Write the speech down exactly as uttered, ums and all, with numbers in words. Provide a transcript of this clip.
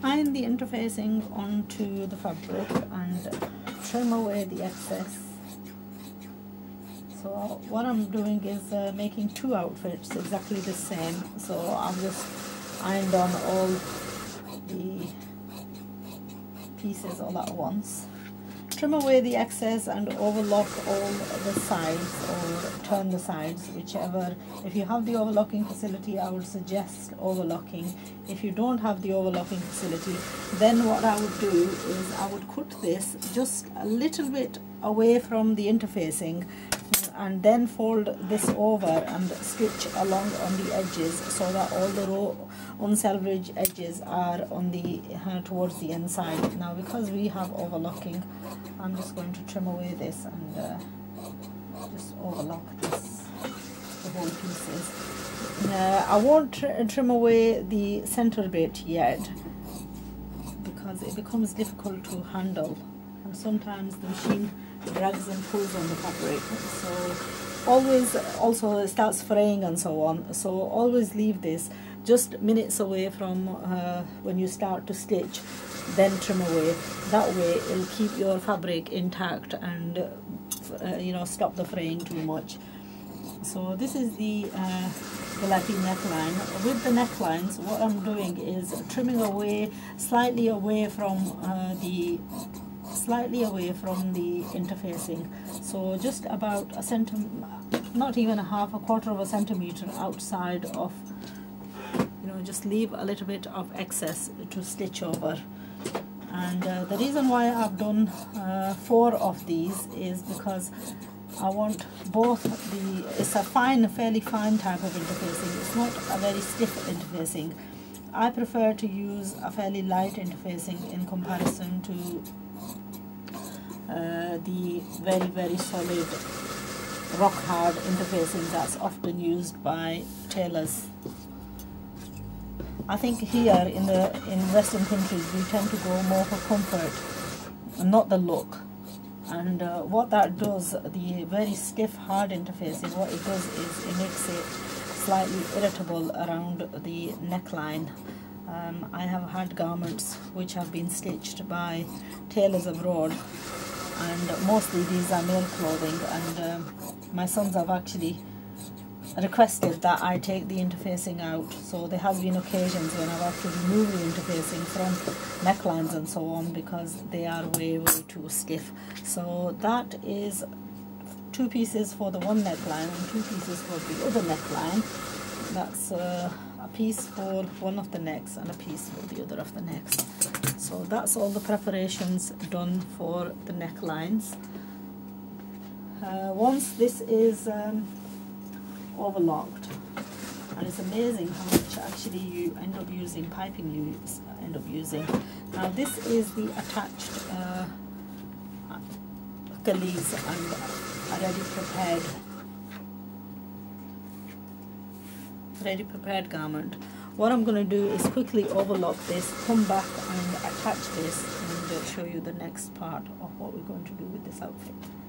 iron the interfacing onto the fabric and trim away the excess. So what I'm doing is uh, making two outfits exactly the same. So I've just ironed on all the pieces all at once. Trim away the excess and overlock all the sides, or turn the sides, whichever. If you have the overlocking facility, I would suggest overlocking. If you don't have the overlocking facility, then what I would do is I would cut this just a little bit away from the interfacing, and then fold this over and stitch along on the edges so that all the raw unsalvaged edges are on the uh, towards the inside. Now because we have overlocking, I'm just going to trim away this and uh, just overlock this, the whole pieces. Uh, I won't tr trim away the center bit yet because it becomes difficult to handle, and sometimes the machine drags and pulls on the fabric, so always also it starts fraying and so on. So always leave this just minutes away from uh, when you start to stitch, then trim away. That way it'll keep your fabric intact and uh, you know, stop the fraying too much. So this is the uh, Gillette neckline. With the necklines, what I'm doing is trimming away slightly away from uh, the slightly away from the interfacing, so just about a centimeter, not even a half, a quarter of a centimeter outside of, you know, just leave a little bit of excess to stitch over. And uh, the reason why I've done uh, four of these is because I want both the, it's a fine, fairly fine type of interfacing, it's not a very stiff interfacing. I prefer to use a fairly light interfacing in comparison to Uh, the very very solid rock hard interfacing that's often used by tailors. I think here in the in Western countries we tend to go more for comfort and not the look, and uh, what that does, the very stiff hard interfacing, what it does is it makes it slightly irritable around the neckline. Um, I have had garments which have been stitched by tailors abroad, and mostly these are male clothing, and um, my sons have actually requested that I take the interfacing out. So there has been occasions when I've actually removed the interfacing from necklines and so on because they are way way too stiff. So that is two pieces for the one neckline and two pieces for the other neckline. That's uh, a piece for one of the necks and a piece for the other of the necks. So that's all the preparations done for the necklines. Uh, once this is um, overlocked, and it's amazing how much actually you end up using, piping you end up using. Now this is the attached uh, gullies and already prepared ready prepared garment. What I'm going to do is quickly overlock this, come back and attach this, and show you the next part of what we're going to do with this outfit.